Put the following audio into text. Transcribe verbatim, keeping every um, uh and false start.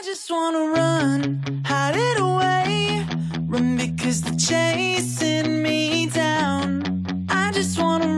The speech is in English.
just wanna run, hide it away, run because they're chasing me down. I just wanna